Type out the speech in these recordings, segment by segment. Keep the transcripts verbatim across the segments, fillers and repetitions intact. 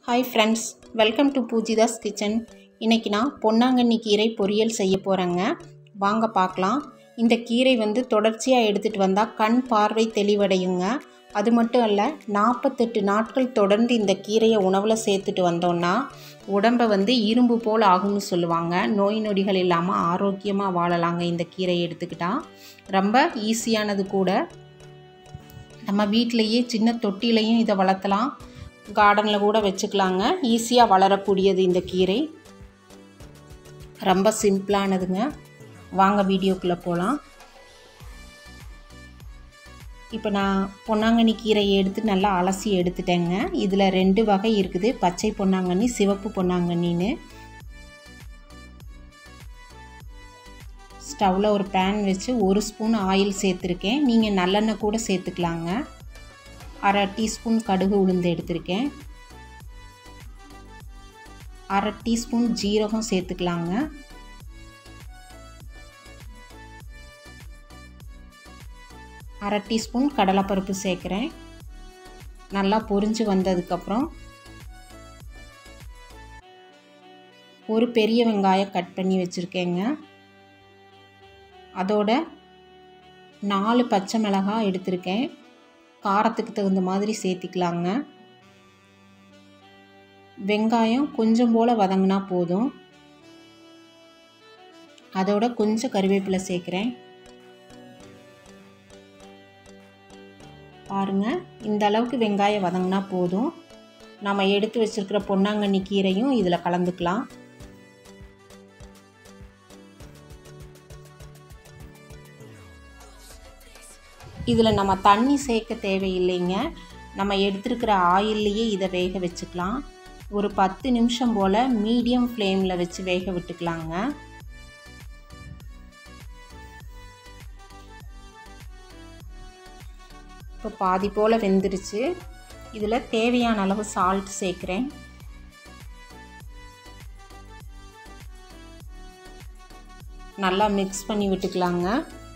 Hi friends, welcome to Poojitha's kitchen. இன்றைக்கி நான் பொன்னாங்கண்ணி கீரை பொரியல் செய்ய போகிறேங்க. வாங்க பார்க்கலாம். இந்த கீரை வந்து தொடர்ச்சியாக எடுத்துகிட்டு வந்தால் கண் பார்வை தெளிவடையுங்க. அது மட்டும் அல்ல, நாற்பத்தெட்டு நாட்கள் தொடர்ந்து இந்த கீரையை உணவில் சேர்த்துட்டு வந்தோன்னா உடம்பை வந்து இரும்பு போல் ஆகும்னு சொல்லுவாங்க. நோய் நொடிகள் இல்லாமல் ஆரோக்கியமாக வாழலாங்க. இந்த கீரையை எடுத்துக்கிட்டால் ரொம்ப ஈஸியானது கூட. நம்ம வீட்டிலையே சின்ன தொட்டிலையும் இதை வளர்த்தலாம், கார்டனில் கூட வச்சுக்கலாங்க. ஈஸியாக வளரக்கூடியது இந்த கீரை, ரொம்ப சிம்பிளானதுங்க. வாங்க வீடியோக்குள்ளே போகலாம். இப்போ நான் பொன்னாங்கண்ணி கீரையை எடுத்து நல்லா அலசி எடுத்துட்டேங்க. இதில் ரெண்டு வகை இருக்குது, பச்சை பொன்னாங்கண்ணி, சிவப்பு பொன்னாங்கண்ணின்னு. ஸ்டவ்வில் ஒரு பேன் வச்சு ஒரு ஸ்பூன் ஆயில் சேர்த்துருக்கேன். நீங்கள் நல்லெண்ணெய் கூட சேர்த்துக்கலாங்க. அரை டீஸ்பூன் கடுகு உளுந்து எடுத்திருக்கேன். அரை டீஸ்பூன் ஜீரகம் சேர்த்துக்கலாங்க. அரை டீஸ்பூன் கடலைப்பருப்பு சேர்க்குறேன். நல்லா பொரிஞ்சு வந்ததுக்கப்புறம் ஒரு பெரிய வெங்காயம் கட் பண்ணி வச்சுருக்கேங்க. அதோட நாலு பச்சை மிளகாய் எடுத்திருக்கேன். காரத்துக்கு தகுந்த மாதிரி சேர்த்திக்கலாங்க. வெங்காயம் கொஞ்சம் போல் வதங்கினா போதும். அதோட கொஞ்சம் கருவேப்பிலை சேர்க்குறேன். பாருங்கள், இந்த அளவுக்கு வெங்காயம் வதங்கினா போதும். நம்ம எடுத்து வச்சுருக்கிற பொன்னாங்கண்ணி கீரையும் இதில் கலந்துக்கலாம். இதில் நம்ம தண்ணி சேர்க்க தேவையில்லைங்க. நம்ம எடுத்துருக்கிற ஆயில்லையே இதை வேக வச்சுக்கலாம். ஒரு பத்து நிமிஷம் போல் மீடியம் ஃப்ளேமில் வச்சு வேக விட்டுக்கலாங்க. இப்போ பாதி போல் வெந்துருச்சு. இதில் தேவையான அளவு சால்ட் சேர்க்குறேன். நல்லா மிக்ஸ் பண்ணி விட்டுக்கலாங்க.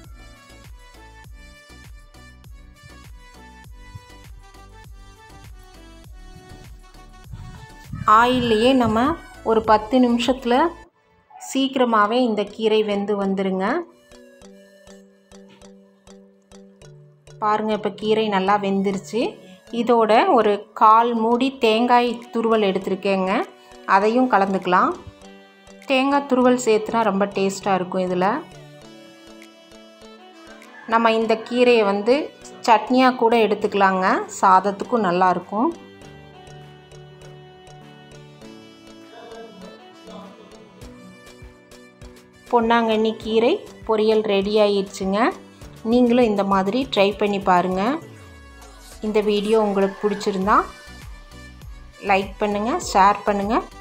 ஆயில்லையே நம்ம ஒரு பத்து நிமிஷத்தில் சீக்கிரமாகவே இந்த கீரை வெந்து வந்துடுங்க. பாருங்கள், இப்போ கீரை நல்லா வெந்துருச்சு. இதோட ஒரு கால் மூடி தேங்காய் துருவல் எடுத்துருக்கேங்க. அதையும் கலந்துக்கலாம். தேங்காய் துருவல் சேர்த்துனா ரொம்ப டேஸ்ட்டாக இருக்கும். இதில் நம்ம இந்த கீரையை வந்து சட்னியாக கூட எடுத்துக்கலாங்க. சாதத்துக்கும் நல்லாயிருக்கும். பொன்னாங்கண்ணி கீரை பொரியல் ரெடி ஆயிடுச்சுங்க. நீங்களும் இந்த மாதிரி ட்ரை பண்ணி பாருங்கள். இந்த வீடியோ உங்களுக்கு பிடிச்சிருந்தா லைக் பண்ணுங்கள், ஷேர் பண்ணுங்கள்,